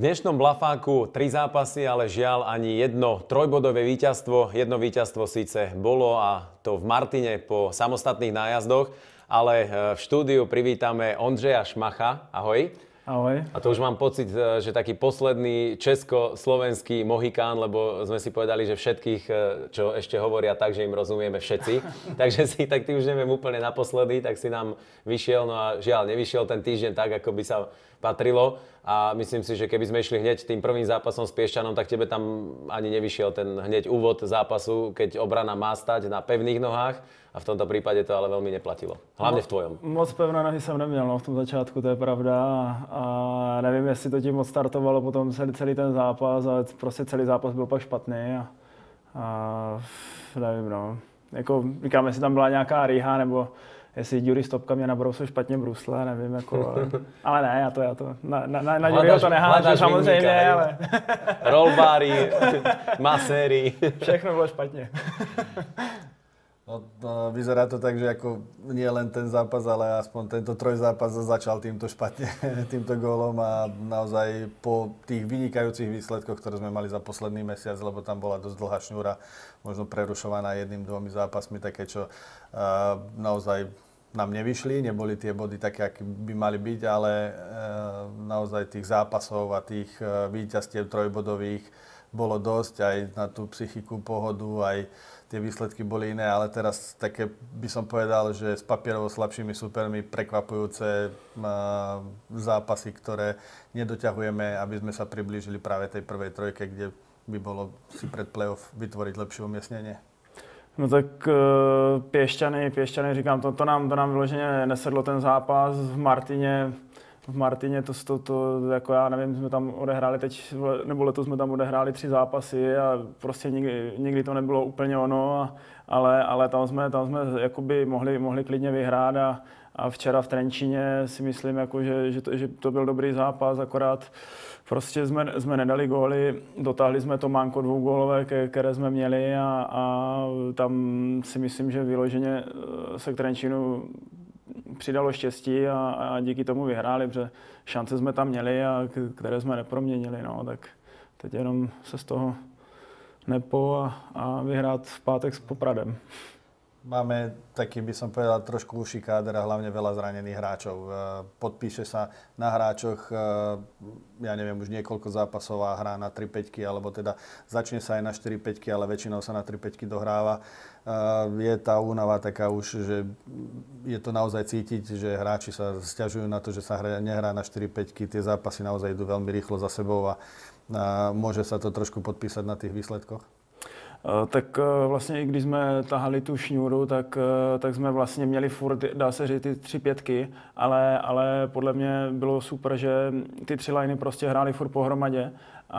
dnešnom Blafáku 3 zápasy, ale žiaľ ani jedno trojbodové víťazstvo. Jedno víťazstvo síce bolo a to v Martine po samostatných nájazdoch, ale v štúdiu privítame Ondřeja Šmacha. Ahoj. Ahoj. A to už mám pocit, že taký posledný česko-slovenský mohikán, lebo sme si povedali, že všetkých, čo ešte hovoria tak, že im rozumieme všetci. Takže tak ty už neviem úplne naposledy, tak si nám vyšiel, no a žiaľ, nevyšiel ten týždeň tak, ako by sa patrilo. A myslím si, že keby sme išli hneď tým prvým zápasom s Piešťanom, tak tebe tam ani nevyšiel ten hneď úvod zápasu, keď obrana má stať na pevných nohách. A v tomto prípade to ale veľmi neplatilo. Hlavne v tvojom. Moc pevné nohy jsem neměl, no, v tom začátku, to je pravda. A nevím, jestli to tím odstartovalo potom celý ten zápas, ale prostě celý zápas byl pak špatný. A nevím, no. Jako, říkám, jestli tam byla nějaká rýha, nebo jestli Jury Stopka mě nabrousil špatně brusle, nevím, jako, ale ne, já to, na Juryho to nehážu, samozřejmě, ale... Rollbáry, maséry. Všechno bylo špatně. No, vyzerá to tak, že ako nie len ten zápas, ale aspoň tento trojzápas začal týmto špatne, týmto gólom a naozaj po tých vynikajúcich výsledkoch, ktoré sme mali za posledný mesiac, lebo tam bola dosť dlhá šňúra, možno prerušovaná 1-2 zápasmi, také, čo naozaj nám nevyšli, neboli tie body také, aké by mali byť, ale naozaj tých zápasov a tých víťazstiev trojbodových bolo dosť aj na tú psychiku, pohodu, aj tie výsledky boli iné, ale teraz také by som povedal, že s papierovo slabšími supermi prekvapujúce zápasy, ktoré nedoťahujeme, aby sme sa priblížili práve tej prvej trojke, kde by bolo si pred playoff vytvoriť lepšie umiestnenie. No tak Piešťany, říkám, to nám vyloženě nesedlo ten zápas v Martině to jako já nevím, jsme tam odehráli teď, nebo letos jsme tam odehráli 3 zápasy a prostě nikdy to nebylo úplně ono, ale tam jsme jakoby mohli klidně vyhrát a včera v Trenčíně si myslím, jako, že to byl dobrý zápas, akorát prostě jsme nedali góly, dotáhli jsme to manko 2gólové, které jsme měli a tam si myslím, že vyloženě se k Trenčínu přidalo štěstí a díky tomu vyhráli, protože šance jsme tam měli a které jsme neproměnili, no, tak teď jenom se z toho nepo a vyhrát v pátek s Popradem. Máme taký, by som povedal, trošku uší káder a hlavne veľa zranených hráčov. Podpíše sa na hráčoch, ja neviem, už niekoľko zápasov a hrá na 3-5, alebo teda začne sa aj na 4-5, ale väčšinou sa na 3-5 dohráva. Je tá únava taká už, že je to naozaj cítiť, že hráči sa sťažujú na to, že sa nehrá na 4-5, tie zápasy naozaj idú veľmi rýchlo za sebou a môže sa to trošku podpísať na tých výsledkoch? Tak vlastně i když jsme tahali tu šňůru, tak jsme vlastně měli furt, dá se říct, ty 3-5, ale podle mě bylo super, že ty 3 liny prostě hráli furt pohromadě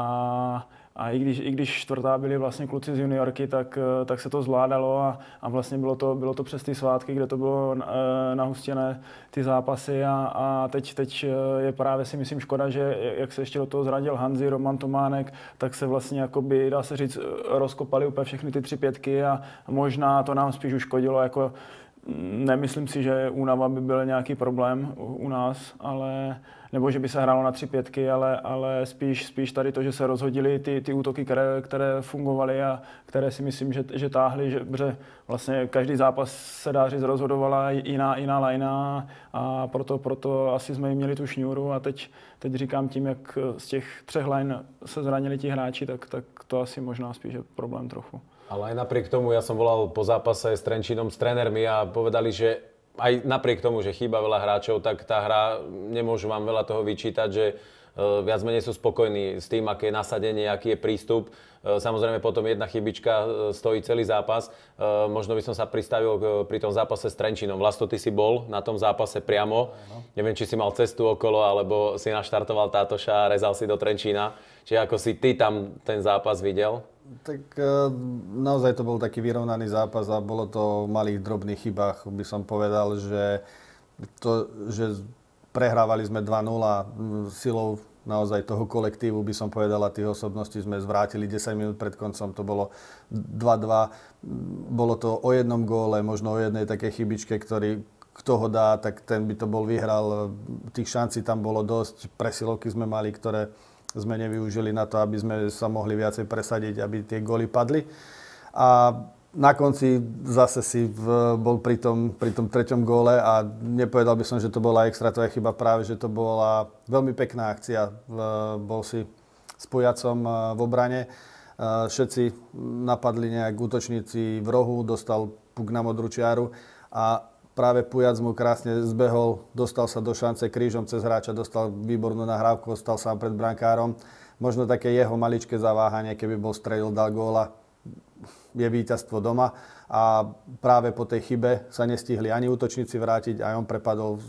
a i když čtvrtá byli vlastně kluci z juniorky, tak se to zvládalo a vlastně bylo to přes ty svátky, kde to bylo nahustěné ty zápasy a teď je právě si myslím škoda, že jak se ještě do toho zradil Hanzi, Roman Tománek, tak se vlastně jakoby, dá se říct, rozkopali úplně všechny ty 3-5 a možná to nám spíš uškodilo, jako nemyslím si, že únava by byl nějaký problém u nás, nebo že by se hrálo na 3-5, ale spíš tady to, že se rozhodily ty útoky, které fungovaly a které si myslím, že táhly, že vlastně každý zápas se dá říct rozhodovala jiná lajna a proto asi jsme jim měli tu šňůru a teď říkám tím, jak z těch 3 line se zranili ti hráči, tak to asi možná spíš je problém trochu. Ale aj napriek tomu, ja som volal po zápase s Trenčínom s trénermi a povedali, že aj napriek tomu, že chýba veľa hráčov, tak tá hra, nemôžu vám veľa toho vyčítať, že viac menej sú spokojní s tým, aké je nasadenie, aký je prístup. Samozrejme potom jedna chybička stojí celý zápas. Možno by som sa pristavil pri tom zápase s Trenčínom. Vlasto, ty si bol na tom zápase priamo. Neviem, či si mal cestu okolo, alebo si naštartoval Tátoša a rezal si do Trenčína. Čiže ako si ty tam ten zápas videl? Tak naozaj to bol taký vyrovnaný zápas a bolo to o malých drobných chybách. By som povedal, že prehrávali sme 2-0 silou naozaj toho kolektívu, by som povedal, a tých osobností sme zvrátili 10 minút pred koncom, to bolo 2-2. Bolo to o jednom góle, možno o jednej takej chybičke, kto ho dá, tak ten by to bol vyhral. Tých šancí tam bolo dosť, presilovky sme mali, ktoré sme nevyužili na to, aby sme sa mohli viacej presadiť, aby tie góly padli. A na konci zase bol pri tom treťom góle a nepovedal by som, že to bola extra, to je chyba, práve, že to bola veľmi pekná akcia. Bol si s Pujacom v obrane. Všetci napadli nejak útočníci v rohu, dostal puk na modrú čiaru a práve Pujac mu krásne zbehol, dostal sa do šance krížom cez hráča, dostal výbornú nahrávku, ostal sám pred brankárom. Možno také jeho maličké zaváhanie, keby bol strelil, dal góla, je víťazstvo doma. A práve po tej chybe sa nestihli ani útočníci vrátiť, aj on prepadol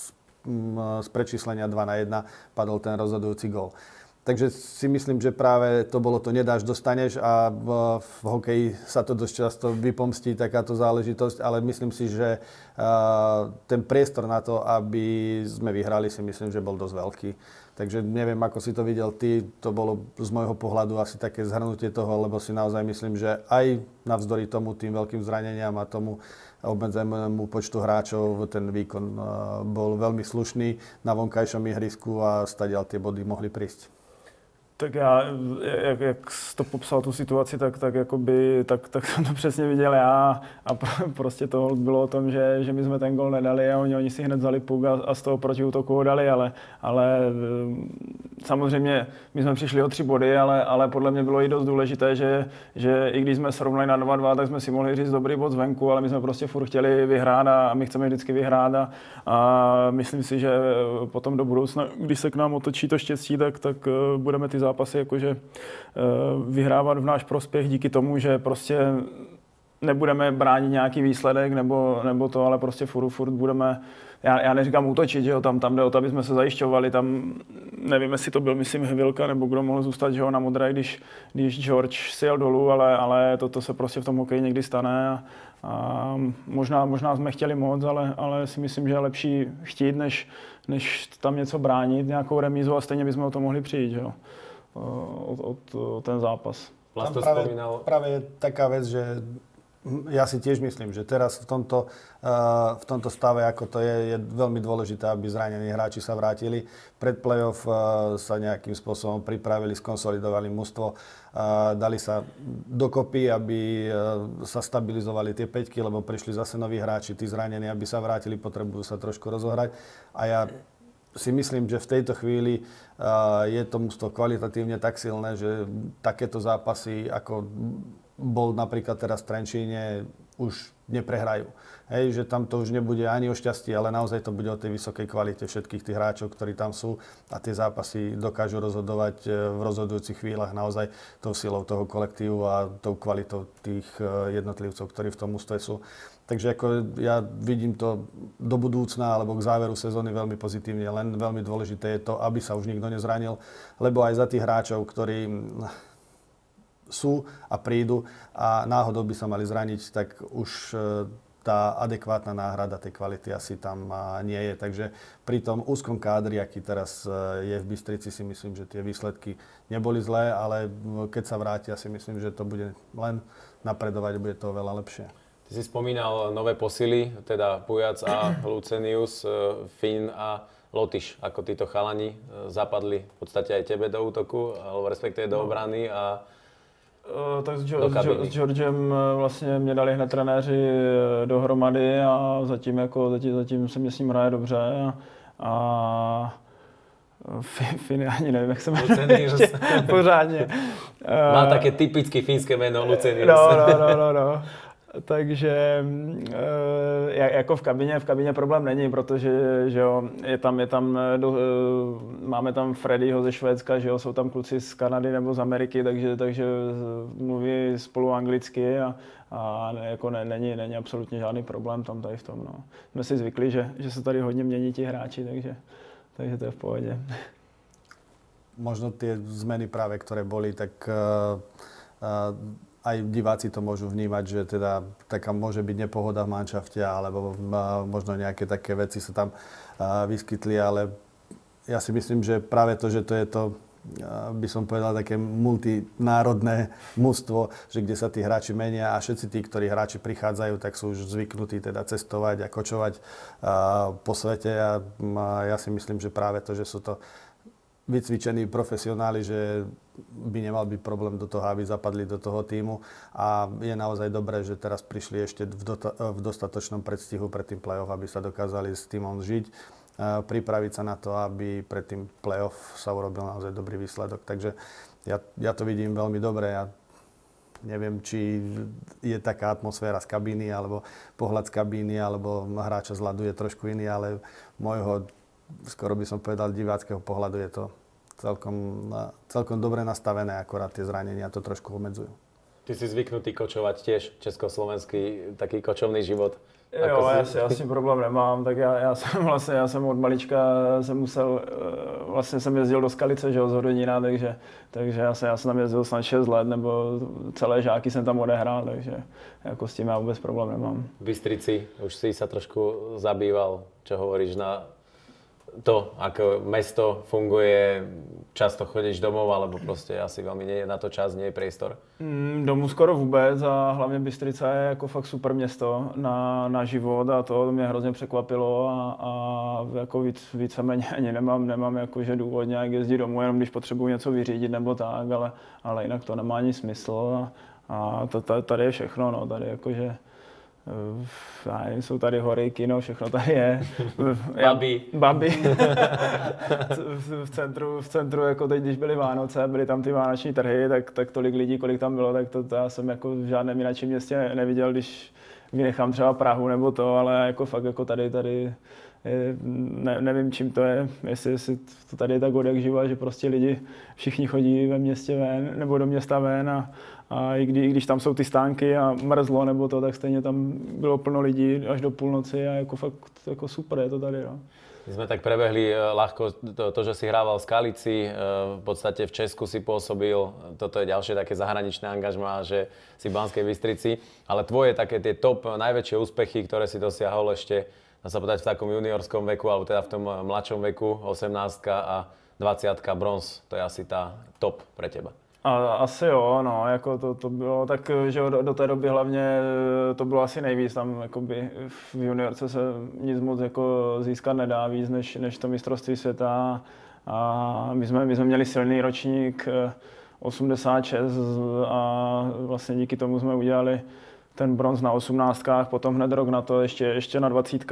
z prečíslenia 2-1, padol ten rozhodujúci gól. Takže si myslím, že práve to bolo to nedáš, dostaneš a v hokeji sa to dosť často vypomstí takáto záležitosť, ale myslím si, že ten priestor na to, aby sme vyhrali, si myslím, že bol dosť veľký. Takže neviem, ako si to videl ty, to bolo z môjho pohľadu asi také zhrnutie toho, lebo si naozaj myslím, že aj navzdory tomu tým veľkým zraneniam a tomu obmedzenému počtu hráčov ten výkon bol veľmi slušný na vonkajšom ihrisku a stadiaľ tie body mohli prísť. Tak já, jak jsi to popsal tu situaci, tak jsem to přesně viděl já a prostě to bylo o tom, že my jsme ten gol nedali a oni si hned vzali puk a z toho protiútoku ho dali, ale samozřejmě my jsme přišli o 3 body, ale podle mě bylo i dost důležité, že i když jsme srovnali na 2-2, tak jsme si mohli říct dobrý bod zvenku, ale my jsme prostě furt chtěli vyhrát a my chceme vždycky vyhrát a myslím si, že potom do budoucna, když se k nám otočí to štěstí, tak budeme ty zápasy jakože vyhrávat v náš prospěch díky tomu, že prostě nebudeme bránit nějaký výsledek nebo to, ale prostě furt budeme, já neříkám útočit, že jo, tam jde o to, aby jsme se zajišťovali, tam nevím, jestli to byl, myslím, Hvilka, nebo kdo mohl zůstat, že jo, na modré, když George si jel dolů, ale toto se prostě v tom hokeji někdy stane a možná jsme chtěli moc, ale si myslím, že je lepší chtít, než tam něco bránit, nějakou remízu a stejně bychom o to mohli přijít, že jo. O ten zápas. Tam práve taká vec, že ja si tiež myslím, že teraz v tomto stave, ako to je veľmi dôležité, aby zranení hráči sa vrátili. Pred play-off sa nejakým spôsobom pripravili, skonsolidovali mužstvo, dali sa dokopy, aby sa stabilizovali tie päťky, lebo prišli zase noví hráči, tí zranení, aby sa vrátili, potrebujú sa trošku rozohrať. A ja si myslím, že v tejto chvíli je to mužstvo kvalitatívne tak silné, že takéto zápasy, ako bol napríklad teraz v Trenčíne, už neprehrajú. Hej, že tam to už nebude ani o šťastí, ale naozaj to bude o tej vysokej kvalite všetkých tých hráčov, ktorí tam sú a tie zápasy dokážu rozhodovať v rozhodujúcich chvíľach naozaj tou silou toho kolektívu a tou kvalitou tých jednotlivcov, ktorí v tom mužstve sú. Takže ako ja vidím to do budúcna alebo k záveru sezóny veľmi pozitívne, len veľmi dôležité je to, aby sa už nikto nezranil, lebo aj za tých hráčov, ktorí sú a prídu a náhodou by sa mali zraniť, tak už tá adekvátna náhrada tej kvality asi tam nie je. Takže pri tom úzkom kádri, aký teraz je v Bystrici, si myslím, že tie výsledky neboli zlé, ale keď sa vrátia, si myslím, že to bude len napredovať, bude to veľa lepšie. Ty si spomínal nové posily, teda Pujac a Lucenius, Finn a Lotyš. Ako títo chalani zapadli v podstate aj tebe do útoku, alebo respektíve do obrany a tak s Georgem vlastně mě dali hned trenéři dohromady a zatím se mě s ním hraje dobře a Finn, ani nevím, jak se jmenuje ještě pořádně. Má také typicky fínské jméno Lucenius. No. Takže jako v kabině problém není, protože že jo, máme tam Freddyho ze Švédska, že jo, jsou tam kluci z Kanady nebo z Ameriky, takže mluví spolu anglicky a jako není absolutně žádný problém tam tady v tom. No. Jsme si zvykli, že se tady hodně mění ti hráči, takže to je v pohodě. Možno tie zmeny práve, ktoré boli, tak aj diváci to môžu vnímať, že teda taká môže byť nepohoda v manšafte, alebo možno nejaké také veci sa tam vyskytli, ale ja si myslím, že práve to, že to je to, by som povedal, také multinárodné mužstvo, že kde sa tí hráči menia a všetci tí, ktorí hráči prichádzajú, tak sú už zvyknutí teda cestovať a kočovať po svete a ja si myslím, že práve to, že sú to vycvičení profesionáli, že by nemal byť problém do toho, aby zapadli do toho týmu. A je naozaj dobré, že teraz prišli ešte v dostatočnom predstihu pred tým play-off, aby sa dokázali s týmom žiť, pripraviť sa na to, aby pred tým play-off sa urobil naozaj dobrý výsledok. Takže ja to vidím veľmi dobre. Ja neviem, či je taká atmosféra z kabíny, alebo pohľad z kabíny, alebo hráča z ľadu je trošku iný, ale môjho, skoro by som povedal, diváckého pohľadu je to celkom dobre nastavené, akorát tie zranenia to trošku obmedzujú. Ty si zvyknutý kočovať tiež, československý taký kočovný život. Jo, já s tím problém nemám, tak já jsem od malička jsem jezdil do Skalice, že jo, z Hodonína, takže já jsem tam jezdil snad 6 let, nebo celé žáky jsem tam odehrál, takže jako s tím já vůbec problém nemám. V Bystrici už si sa trošku zabýval, čo hovoríš na to, ako mesto funguje, často chodíš domov, alebo prostě asi veľmi nie je na to čas, nie je priestor? Domů skoro vůbec a hlavně Bystrica je jako fakt super město na život a to mě hrozně překvapilo a jako víceméně ani nemám jakože důvod nějak jezdit domů, jenom když potřebuji něco vyřídit nebo tak, ale jinak to nemá ani smysl a tady je všechno, no, tady jakože jsou tady hory, kino, všechno tady je. Babi. v centru, jako teď, když byly Vánoce, byly tam ty vánoční trhy, tak tolik lidí, kolik tam bylo, tak to já jsem jako v žádném jiném městě neviděl, když vynechám třeba Prahu nebo to, ale jako fakt jako tady nevím, čím to je, jestli to tady je tak od jak živa, že prostě lidi všichni chodí ve městě ven, nebo do města ven a i když tam jsou ty stánky a mrzlo nebo to, tak stejně tam bylo plno lidí až do půlnoci a jako fakt jako super je to tady. No. My sme tak prebehli ľahko to, že si hrával v Skalici, v podstate v Česku si pôsobil, toto je ďalšie také zahraničné angažmá, že si v Banskej Bystrici, ale tvoje také tie top najväčšie úspechy, ktoré si dosiahol ešte, dá sa povedať v takom juniorskom veku, alebo teda v tom mladšom veku, 18 a 20 bronz, to je asi tá top pre teba. Asi jo, no, jako to bylo tak, že do té doby hlavně to bylo asi nejvíc, tam jakoby v juniorce se nic moc jako získat nedá víc než to mistrovství světa a my jsme měli silný ročník 86 a vlastně díky tomu jsme udělali ten bronz na 18, potom hned rok na to ještě na 20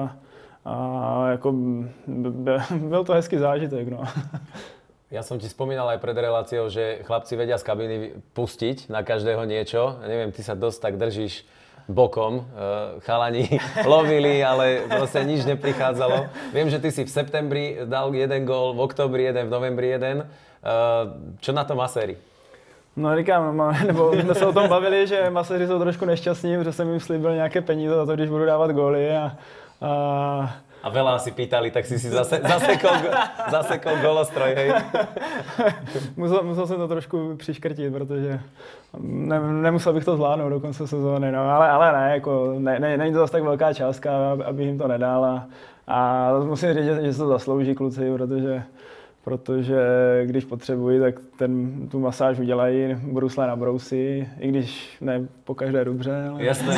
a jako byl to hezký zážitek, no. Ja som ti spomínal aj pred reláciou, že chlapci vedia z kabíny pustiť na každého niečo. Ja neviem, ty sa dosť tak držíš bokom. Chalani lovili, ale proste nič neprichádzalo. Viem, že ty si v septembri dal jeden gól, v októbri jeden, v novembri jeden. Čo na to maséri? No říkám, nebo jsme se o tom bavili, že maséři jsou trošku nešťastní, protože jsem jim slíbil nějaké peníze za to, když budu dávat góly a veľa si pýtali, tak si zasekol golostroj, hej? musel jsem to trošku přiškrtit, protože nemusel bych to zvládnout do konce sezóny, no, ale ne, jako není to zase tak velká částka, abych jim to nedal a musím říct, že se to zaslouží kluci, protože když potřebují, tak tu masáž udělají, brusle na brousy, i když ne pokaždé dobře. Ale... Jasné.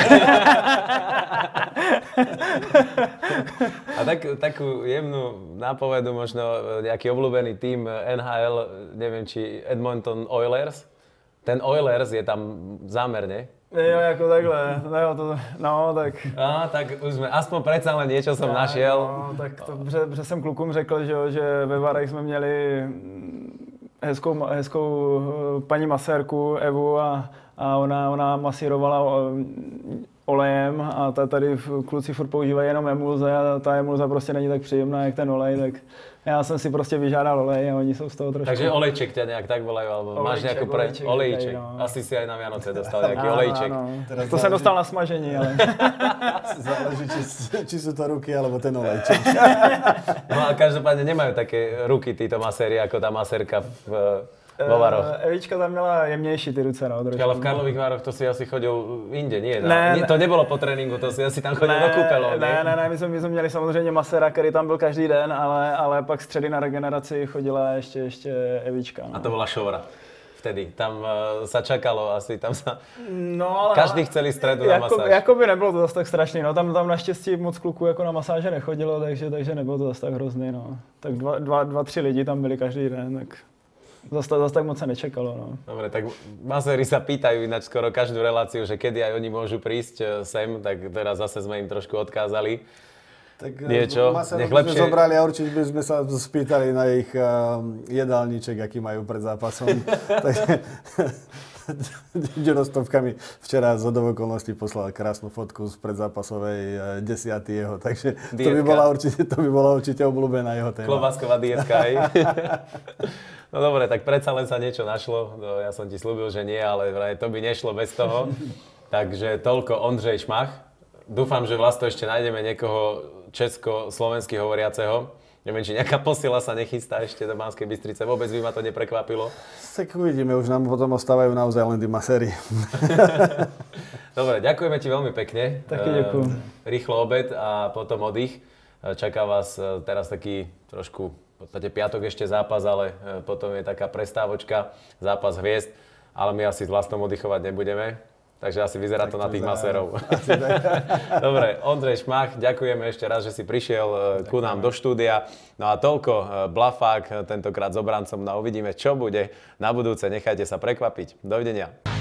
A takú jemnú nápovedu, možno nejaký obľúbený tým NHL, neviem či Edmonton Oilers. Ten Oilers je tam zámerne. Jo, jako takhle, tak... tak už jsme, aspoň predsa len niečo som našiel. No, tak to, protože jsem klukům řekl, že ve Varech jsme měli hezkou paní masérku Evu a ona masírovala olejem a tady kluci furt používají jenom emulze a ta emulze prostě není tak příjemná jak ten olej, tak já jsem si prostě vyžádal olej a oni jsou z toho trošku... Takže olejček ťa nejak tak volajú, alebo máš nejakú olejček. No. Asi si aj na Vianoce dostal nejaký olejček. No. To jsem dostal na smažení, ale... Záleží, či sú to ruky, alebo ten olejček. No a každopádne nemajú také ruky títo maséri, ako tá masérka vo Varoch. Evička tam měla jemnější ty ruce, no. Ale v Karlových Vároch to si asi chodil inde, nie? To nebylo po tréninku, to si asi tam chodil do kúpeľov, nie? Ne, my jsme měli samozřejmě maséra, který tam byl každý den, ale pak středy na regeneraci chodila ještě Evička. No. A to byla šovra. vtedy? Tam sa čakalo asi, tam sa... No, ale Každý chcel ísť stredu na masáž. Jakoby nebylo to zase tak strašný, no. Tam naštěstí moc kluků jako na masáže nechodilo, takže nebylo to zase tak hrozný, no. Tak dva, tři lidi tam byli každý den, tak zase tak moc se nečekalo, no. Dobre, tak maséri sa pýtajú ináč skoro každú reláciu, že kedy aj oni môžu prísť sem, tak teraz zase sme im trošku odkázali. Tak niečo, nech lepšie... sme zobrali a určite by sme sa spýtali na ich jedálniček, aký majú pred zápasom. Rostovkami včera z okolností poslal krásnu fotku z predzápasovej desiaty jeho, takže to by bola určite obľúbená jeho téma. Klobásková dietka, hej? No dobre, tak predsa len sa niečo našlo. No, ja som ti slúbil, že nie, ale to by nešlo bez toho. Takže toľko Ondřej Šmach. Dúfam, že vlastne ešte nájdeme niekoho česko-slovensky hovoriaceho. Neviem, či nejaká posila sa nechystá ešte do Banskej Bystrice. Vôbec by ma to neprekvapilo. Tak uvidíme, už nám potom ostávajú naozaj len tí maséri. Dobre, ďakujeme ti veľmi pekne. Taky ďakujem. Rýchlo obed a potom oddych. Čaká vás teraz taký trošku, v podstate piatok ešte zápas, ale potom je taká prestávočka, zápas hviezd, ale my asi s vlastnom oddychovať nebudeme. Takže asi vyzerá to na tých masérov. Dobre, Ondřej Šmach, ďakujeme ešte raz, že si prišiel ku nám do štúdia. No a toľko, Blafák, tentokrát s obrancom. No a uvidíme, čo bude na budúce. Nechajte sa prekvapiť. Dovidenia.